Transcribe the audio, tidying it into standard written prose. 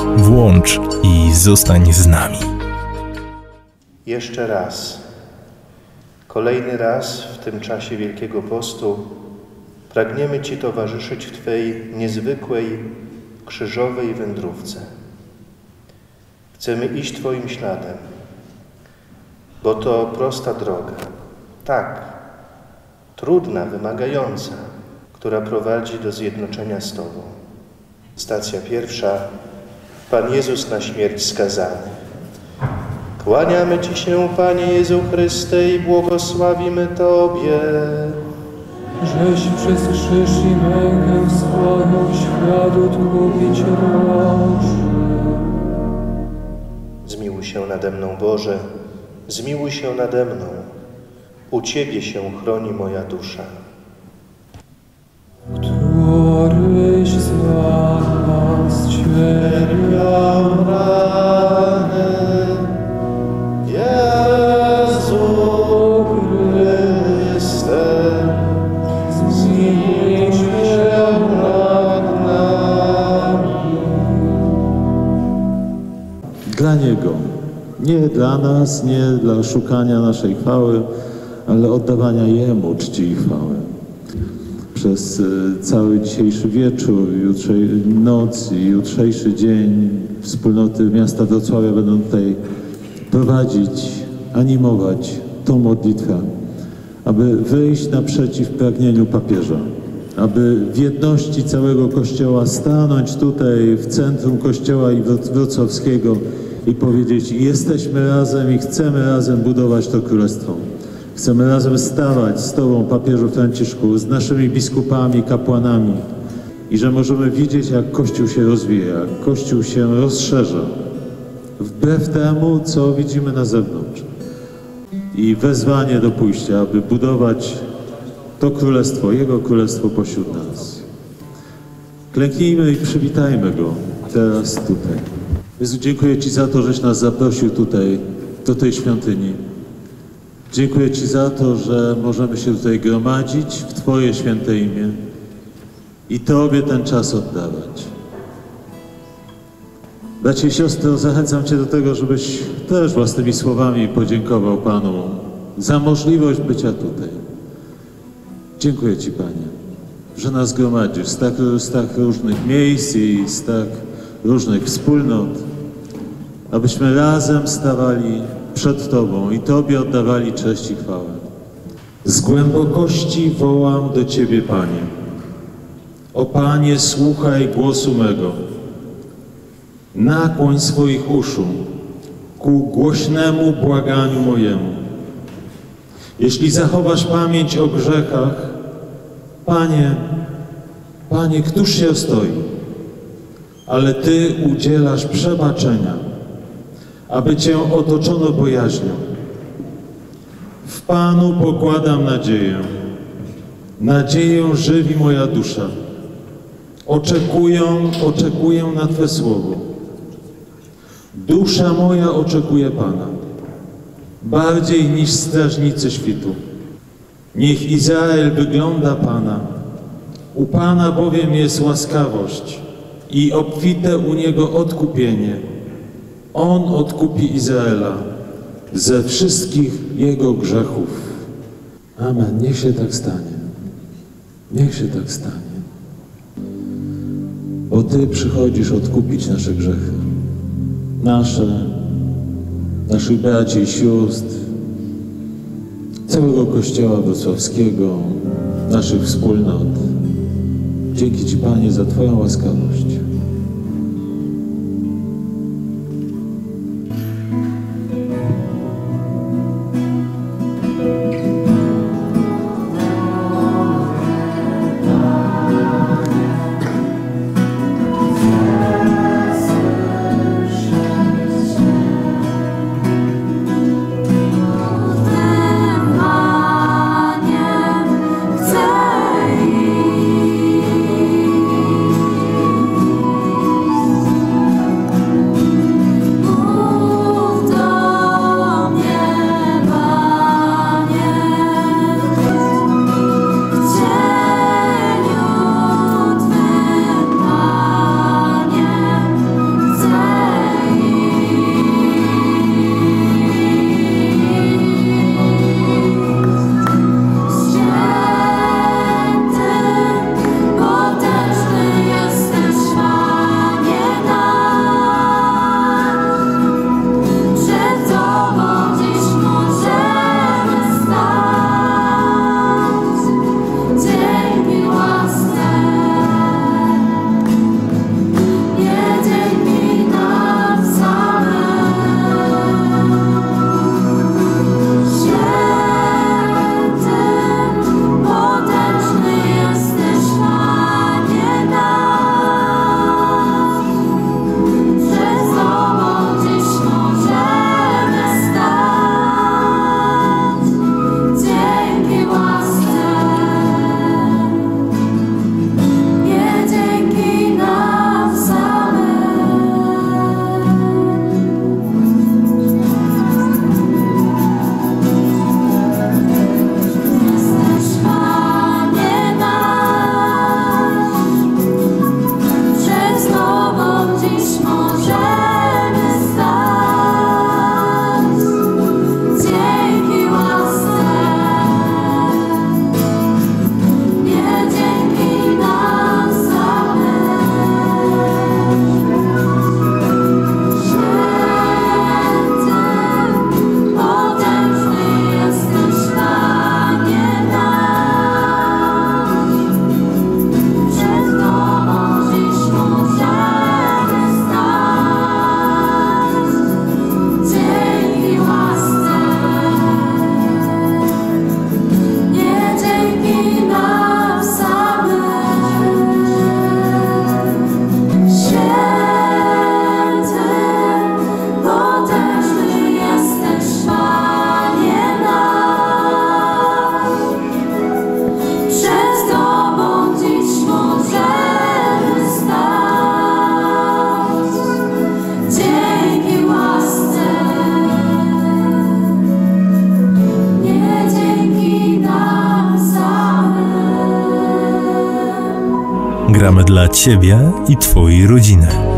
Włącz i zostań z nami. Jeszcze raz, kolejny raz w tym czasie Wielkiego Postu pragniemy Ci towarzyszyć w Twej niezwykłej, krzyżowej wędrówce. Chcemy iść Twoim śladem, bo to prosta droga, tak, trudna, wymagająca, która prowadzi do zjednoczenia z Tobą. Stacja pierwsza. Pan Jezus na śmierć skazany. Kłaniamy Ci się, Panie Jezu Chryste, i błogosławimy Tobie, żeś przez krzyż i mękę swoją świat odkupić raczył. Zmiłuj się nade mną, Boże, zmiłuj się nade mną. U Ciebie się chroni moja dusza. Któryś za nas cierpiał rany, Jezu Chryste, zmiłuj się nad nami. Dla Niego, nie dla nas, nie dla szukania naszej chwały, ale oddawania Jemu czci i chwały. Przez cały dzisiejszy wieczór, noc i jutrzejszy dzień wspólnoty miasta Wrocławia będą tutaj prowadzić, animować tą modlitwę, aby wyjść naprzeciw pragnieniu papieża, aby w jedności całego Kościoła stanąć tutaj w centrum Kościoła i wrocławskiego i powiedzieć: jesteśmy razem i chcemy razem budować to królestwo. Chcemy razem stawać z Tobą, papieżu Franciszku, z naszymi biskupami, kapłanami i że możemy widzieć, jak Kościół się rozwija, jak Kościół się rozszerza, wbrew temu, co widzimy na zewnątrz. I wezwanie do pójścia, aby budować to królestwo, Jego królestwo pośród nas. Klęknijmy i przywitajmy Go teraz tutaj. Jezu, dziękuję Ci za to, żeś nas zaprosił tutaj, do tej świątyni. Dziękuję Ci za to, że możemy się tutaj gromadzić w Twoje święte imię i Tobie ten czas oddawać. Bracie i siostro, zachęcam Cię do tego, żebyś też własnymi słowami podziękował Panu za możliwość bycia tutaj. Dziękuję Ci, Panie, że nas gromadzisz z tak różnych miejsc i z tak różnych wspólnot, abyśmy razem stawali przed Tobą i Tobie oddawali cześć i chwałę. Z głębokości wołam do Ciebie, Panie. O Panie, słuchaj głosu mego. Nakłoń swoich uszu ku głośnemu błaganiu mojemu. Jeśli zachowasz pamięć o grzechach, Panie, któż się ostoi? Ale Ty udzielasz przebaczenia, aby Cię otoczono bojaźnią. W Panu pokładam nadzieję. Nadzieję żywi moja dusza. Oczekuję na Twe słowo. Dusza moja oczekuje Pana, bardziej niż strażnicy świtu. Niech Izrael wygląda Pana. U Pana bowiem jest łaskawość i obfite u Niego odkupienie. On odkupi Izraela ze wszystkich jego grzechów. Amen. Niech się tak stanie. Niech się tak stanie. Bo Ty przychodzisz odkupić nasze grzechy. Naszych braci i sióstr, całego Kościoła wrocławskiego, naszych wspólnot. Dzięki Ci, Panie, za Twoją łaskawość. Chcę Gramy dla Ciebie i Twojej rodziny.